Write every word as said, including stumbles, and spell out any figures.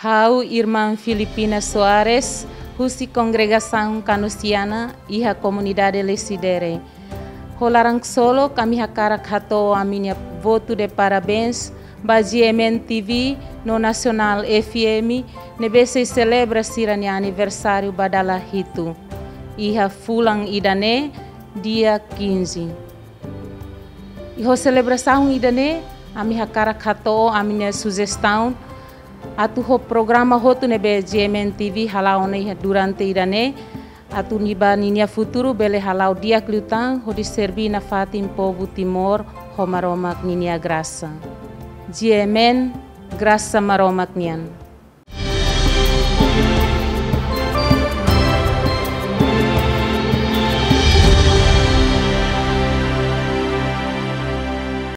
Hau Irmã Filipina Soares, husi Congregação Canustiana e a comunidade Lesidere. Rolarang solo kami hakarak hato a minha voto de parabéns ba G M N T V no Nacional F M nebe se celebra sirani aniversário badala hitu. Iha fulang idane dia quinze. Iho celebração idane ami hakarak hato a minha sugestão atu ho programa hotu nebe G M N T V halau nei durante idane atu niba ninia futuro bele halau dia klutan ho di servi na fatim povo Timor ho maromak ninia graça. G M N graça maromak nian.